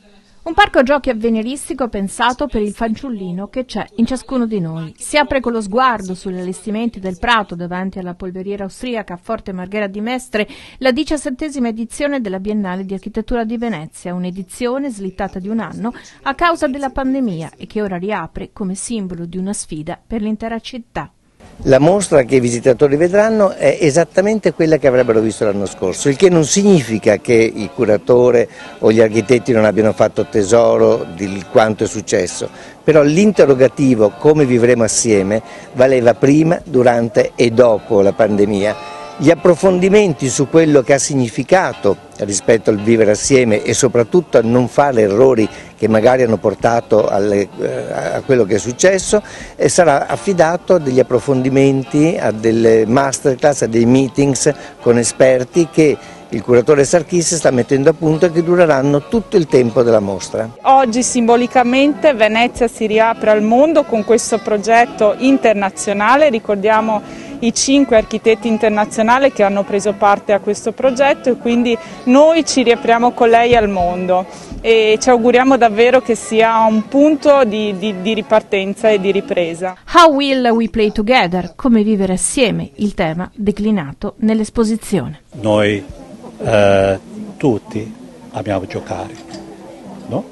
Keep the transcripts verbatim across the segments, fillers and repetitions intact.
Un parco giochi avveniristico pensato per il fanciullino che c'è in ciascuno di noi. Si apre con lo sguardo sugli allestimenti del Prato davanti alla polveriera austriaca Forte Marghera di Mestre la diciassettesima edizione della Biennale di Architettura di Venezia, un'edizione slittata di un anno a causa della pandemia e che ora riapre come simbolo di una sfida per l'intera città. La mostra che i visitatori vedranno è esattamente quella che avrebbero visto l'anno scorso, il che non significa che il curatore o gli architetti non abbiano fatto tesoro di quanto è successo, però l'interrogativo come vivremo assieme valeva prima, durante e dopo la pandemia. Gli approfondimenti su quello che ha significato rispetto al vivere assieme e soprattutto a non fare errori che magari hanno portato alle, a quello che è successo, e sarà affidato a degli approfondimenti, a delle masterclass, a dei meetings con esperti che il curatore Sarkis sta mettendo a punto e che dureranno tutto il tempo della mostra. Oggi simbolicamente Venezia si riapre al mondo con questo progetto internazionale, ricordiamo i cinque architetti internazionali che hanno preso parte a questo progetto e quindi noi ci riapriamo con lei al mondo e ci auguriamo davvero che sia un punto di, di, di ripartenza e di ripresa. How will we play together? Come vivere assieme, il tema declinato nell'esposizione. Noi eh, tutti amiamo giocare, no?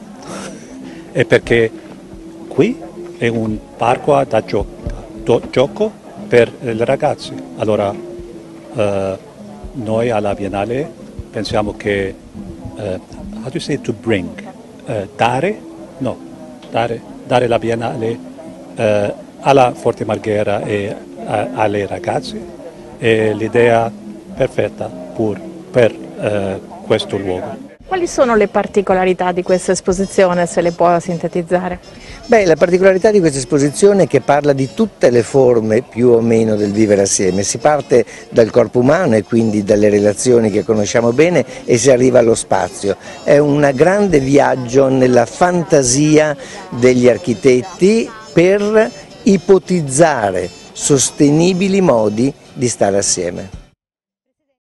E perché qui è un parco da gioco, gioco per i ragazzi. Allora eh, noi alla Biennale pensiamo che uh, how do you say to bring? Uh, dare? No, dare, dare la Biennale uh, alla Forte Marghera e uh, alle ragazze è l'idea perfetta pur per uh, questo luogo. Quali sono le particolarità di questa esposizione, se le può sintetizzare? Beh, la particolarità di questa esposizione è che parla di tutte le forme più o meno del vivere assieme. Si parte dal corpo umano e quindi dalle relazioni che conosciamo bene e si arriva allo spazio. È un grande viaggio nella fantasia degli architetti per ipotizzare sostenibili modi di stare assieme.